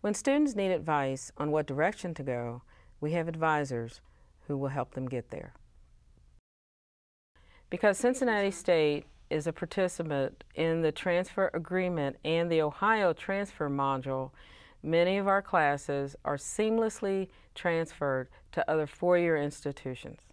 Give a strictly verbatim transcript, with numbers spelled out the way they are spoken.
When students need advice on what direction to go, we have advisors who will help them get there. Because Cincinnati State is a participant in the transfer agreement and the Ohio transfer module, many of our classes are seamlessly transferred to other four-year institutions.